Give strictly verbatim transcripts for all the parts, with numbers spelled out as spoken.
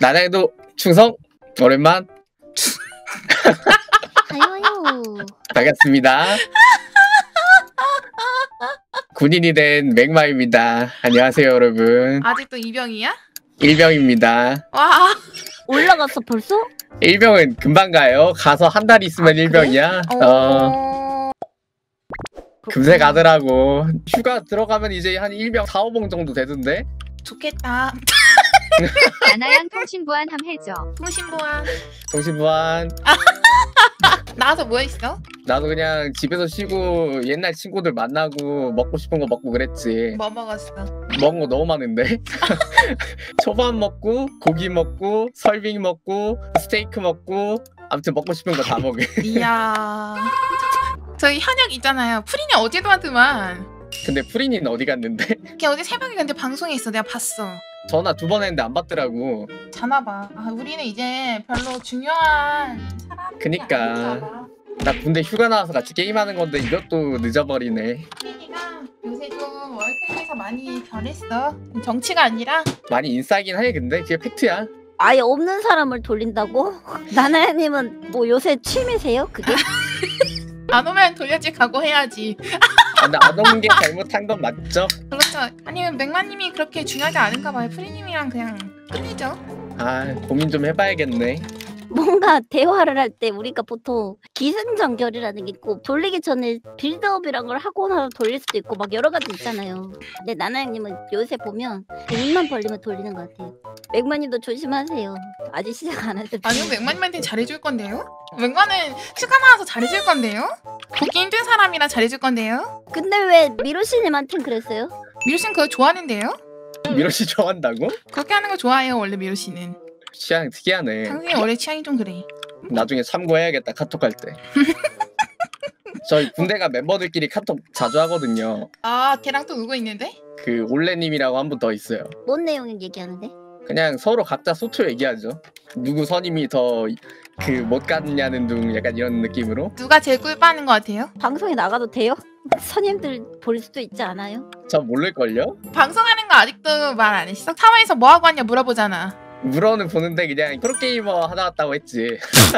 나나에도 충성 오랜만 아유. 반갑습니다. 군인이 된 맥마입니다. 안녕하세요 여러분. 아직도 이병이야? 일병입니다. 와. 올라갔어 벌써? 일병은 금방 가요. 가서 한 달 있으면 아, 일병이야. 그래? 어. 금세 가더라고. 휴가 들어가면 이제 한 일병 사, 오봉 정도 되던데? 좋겠다. 나나양 통신보안 함 해줘. 통신보안. 통신보안. 나와서 뭐 했어? 나도 그냥 집에서 쉬고 옛날 친구들 만나고 먹고 싶은 거 먹고 그랬지. 뭐 먹었어? 먹은 거 너무 많은데? 초밥 먹고 고기 먹고 설빙 먹고 스테이크 먹고 아무튼 먹고 싶은 거 다 먹어. 이야. 저희 현역 있잖아요. 프린이 어제도 하더만. 근데 프린이는 어디 갔는데? 걔 어제 새벽에 근데 방송했어. 내가 봤어. 전화 두 번 했는데 안 받더라고. 자나봐. 아, 우리는 이제 별로 중요한 사람이 그니까. 아닌가 봐. 나 군대 휴가 나와서 같이 게임하는 건데 이것도 늦어버리네. 프린이가 요새 좀 월클에서 많이 변했어. 정치가 아니라 많이 인싸긴 해. 근데 그게 팩트야. 아예 없는 사람을 돌린다고? 나나야님은 뭐 요새 취미세요? 그게? 안 오면 돌려지 가고 해야지. 아, 근데 안 오는 게 잘못한 건 맞죠? 그렇죠. 아니면 맥마님이 그렇게 중요하지 않은가 봐요. 프리님이랑 그냥 끝내죠. 아 고민 좀 해봐야겠네. 뭔가 대화를 할 때 우리가 보통 기승전결이라는 게 있고 돌리기 전에 빌드업이란 걸 하고 나서 돌릴 수도 있고 막 여러 가지 있잖아요. 근데 나나양님은 요새 보면 입만 벌리면 돌리는 것 같아요. 맥마님도 조심하세요. 아직 시작 안 하셨죠? 아니요, 맥마님한테 잘해줄 건데요? 맥마는 휴가 나와서 잘해줄 건데요? 보기 힘든 사람이라 잘해줄 건데요? 근데 왜 미로씨님한텐 그랬어요? 미로씨는 그거 좋아하는데요? 미로씨 좋아한다고? 그렇게 하는 거 좋아해요, 원래 미로씨는. 취향 특이하네. 당신이 원래 취향이 좀 그래. 나중에 참고해야겠다 카톡 할 때. 저희 군대가 멤버들끼리 카톡 자주 하거든요. 아, 걔랑 또 누구 있는데? 그 올레님이라고 한 분 더 있어요. 뭔 내용 얘기하는데? 그냥 서로 각자 소초 얘기하죠. 누구 선임이 더 그 못 갔냐는 둥 약간 이런 느낌으로. 누가 제일 꿀 빠는 것 같아요? 방송에 나가도 돼요? 선임들 볼 수도 있지 않아요? 저 모를걸요? 방송하는 거 아직도 말 안 했어? 사회에서 뭐 하고 왔냐 물어보잖아. 물어는 보는데 그냥 프로게이머 하다 왔다고 했지.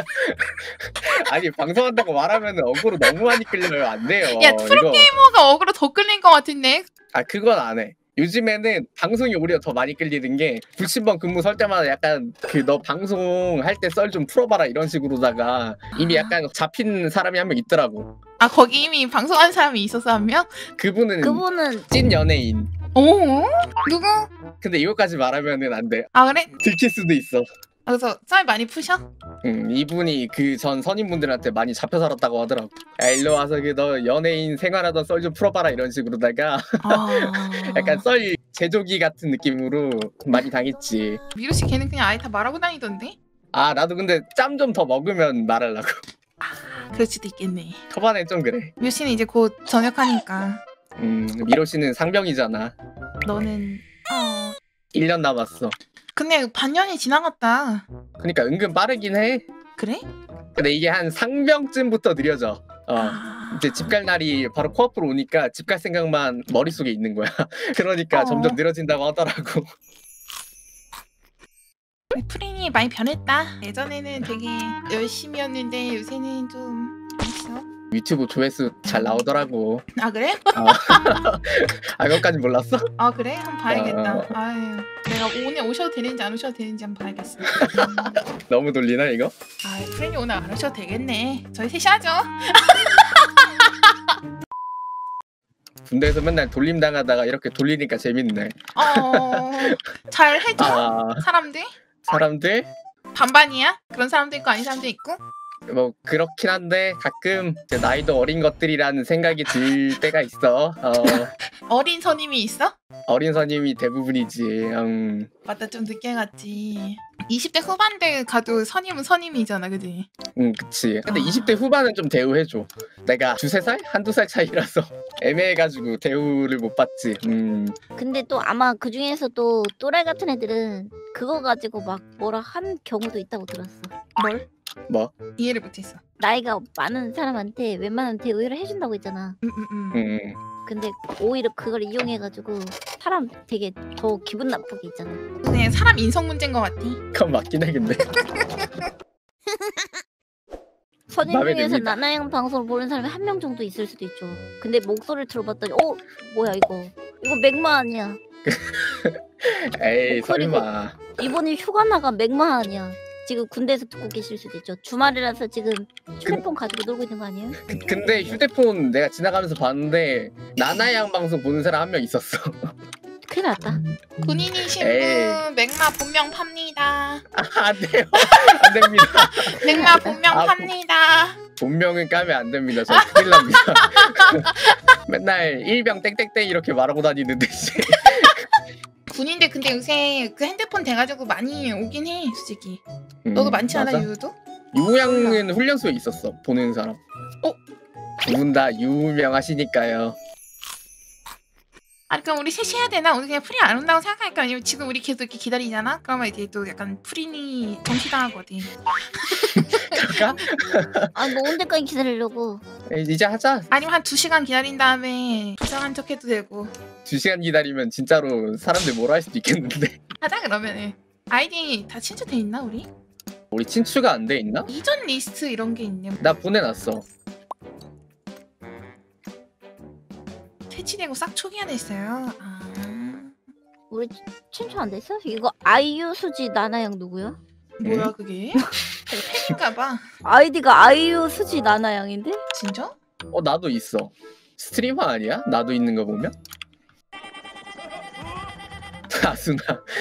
아니 방송한다고 말하면 어그로 너무 많이 끌려요. 안 돼요. 야, 이거. 프로게이머가 어그로 더 끌린 것 같은데? 아 그건 안 해. 요즘에는 방송이 오히려 더 많이 끌리는 게 불침번 근무 설 때마다 약간 그 너 방송할 때 썰 좀 풀어봐라 이런 식으로다가 이미 약간 잡힌 사람이 한 명 있더라고. 아, 거기 이미 방송하는 사람이 있었어, 한 명? 그분은 그분은 찐 연예인. 오? 누구? 근데 이거까지 말하면은 안 돼. 아, 그래? 들킬 수도 있어. 그래서 썰 많이 푸셔? 음, 이분이 그 전 선임분들한테 많이 잡혀 살았다고 하더라고. 야 일로 와서 그 너 연예인 생활하던 썰 좀 풀어봐라 이런 식으로다가 아... 약간 썰 제조기 같은 느낌으로 많이 당했지. 미루씨 걔는 그냥 아예 다 말하고 다니던데? 아 나도 근데 짬 좀 더 먹으면 말하려고. 그럴 수도 있겠네. 초반에 좀 그래. 미루씨는 이제 곧 전역하니까. 음 미로 씨는 상병이잖아. 너는... 어... 일 년 남았어. 근데 반년이 지나갔다. 그러니까 은근 빠르긴 해. 그래? 근데 이게 한 상병쯤부터 느려져. 어. 아... 이제 집 갈 날이 바로 코앞으로 오니까 집 갈 생각만 머릿속에 있는 거야. 그러니까 어. 점점 늘어진다고 하더라고. 프린이 많이 변했다. 예전에는 되게 열심히였는데 요새는 좀... 있어? 유튜브 조회수 잘 나오더라고. 아, 그래? 어. 아 그것까지 몰랐어? 아, 그래? 한번 봐야겠다. 어. 아유, 내가 오늘 오셔도 되는지 안 오셔도 되는지 한번 봐야겠어. 너무 돌리나 이거? 아, 프린이 오늘 안 오셔도 되겠네. 저희 셋이 하죠. 군대에서 맨날 돌림 당하다가 이렇게 돌리니까 재밌네. 어... 잘 해줘? 아 사람들? 사람들 반반이야? 그런 사람도 있고 아닌 사람도 있고? 뭐 그렇긴 한데 가끔 이제 나이도 어린 것들이라는 생각이 들 때가 있어. 어, 어린 선임이 있어? 어린 선임이 대부분이지. 음, 맞다, 좀 늦게 갔지. 이십 대 후반대 가도 선임은 선임이잖아, 그지? 음 그치. 근데 아. 이십 대 후반은 좀 대우해줘. 내가 두세 살? 한두 살 차이라서 애매해가지고 대우를 못 받지. 음. 근데 또 아마 그 중에서도 또라이 같은 애들은 그거 가지고 막 뭐라 한 경우도 있다고 들었어. 뭘? 뭐? 이해를 못했어. 나이가 많은 사람한테 웬만하면 대우를 해준다고 했잖아. 음, 음, 음. 음. 근데 오히려 그걸 이용해가지고 사람 되게 더 기분 나쁘게 있잖아. 그냥 사람 인성 문제인 것 같아. 그건 맞긴 하겠네. 선임 마음에 중에서 듭니다. 나나양 방송을 보는 사람이 한 명 정도 있을 수도 있죠. 근데 목소리를 들어봤더니 어? 뭐야 이거 이거 맥마 아니야. 에이 목소리가- 설마. 이번에 휴가 나가 맥마 아니야. 지금 군대에서 듣고 계실 수도 있죠. 주말이라서 지금 휴대폰 가지고 놀고 있는 거 아니에요? 그, 근데 휴대폰 내가 지나가면서 봤는데 나나양 방송 보는 사람 한 명 있었어. 큰일 났다. 군인이신 에이. 분 맥마 본명 팝니다. 아, 안 돼요. 안 됩니다. 맥마 본명 아, 팝니다. 본명은 까면 안 됩니다. 저 큰일 납니다. 맨날 일병 땡땡땡 이렇게 말하고 다니는데 이제. 군인데 근데 요새 그 핸드폰 돼가지고 많이 오긴 해 솔직히. 음, 너도 많지 않아 맞아. 유도? 유양은 훈련소에 있었어. 보는 사람. 어? 두 분 다 유명하시니까요. 아 그럼 우리 셋이 해야 되나? 오늘 그냥 프린 안 온다고 생각하니까 아니면 지금 우리 계속 이렇게 기다리잖아? 그러면 이제 또 약간 프린이 정시당하거든. 그럴까? 아 뭐 언제까지 기다리려고. 에이, 이제 하자. 아니면 한 두 시간 기다린 다음에 부상한 척 해도 되고. 두 시간 기다리면 진짜로 사람들 뭐라 할 수도 있겠는데. 하자 그러면은. 아이디 다 친추돼 있나 우리? 우리 친추가 안 돼 있나? 이전 리스트 이런 게 있네. 나 보내놨어. 퇴치되고 싹 초기화 됐어요. 아. 우리 친추 안 됐어? 이거 아이유 수지 나나양 누구야? 뭐야 그게? 되게 팬인가봐. 아이디가 아이유 수지 나나양인데? 진짜? 어 나도 있어. 스트리머 아니야? 나도 있는 거 보면? 아수나.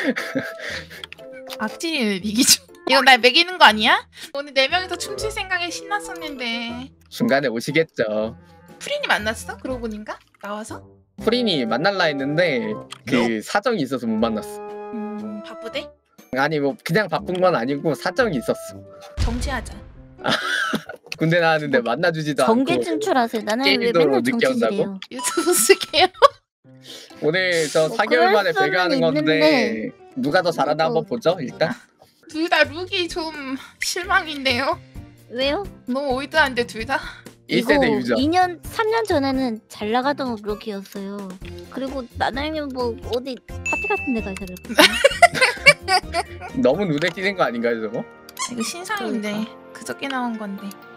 악질이 이기죠. 이거 날 매기는 거 아니야? 오늘 네 명이서 춤출 생각에 신났었는데. 중간에 오시겠죠. 프린이 만났어? 그러고 보니까? 나와서? 프린이 만날라 했는데 그 사정이 있어서 못 만났어. 음 바쁘대? 아니 뭐 그냥 바쁜 건 아니고 사정이 있었어. 정지하자. 군대 나왔는데 만나주지도 정계 않고 진출하세요. 나나양 왜 게임도 맨날 늦게 정치질해요? 유튜브 쓸게요. 오늘 저 뭐 사 개월 그럴 만에 수는 배가하는 건데 있는데. 누가 더 잘하나 어. 한번 보죠 일단. 둘 다 룩이 좀 실망인데요. 왜요? 너무 올드한데 둘 다. 일 세대 이거 유저. 이 년, 삼 년 전에는 잘 나가던 룩이었어요. 그리고 나나양은 뭐 어디 파티 같은 데 가서 너무 눈에 띄는 거 아닌가요 저거? 이거 신상인데 그저께 나온 건데.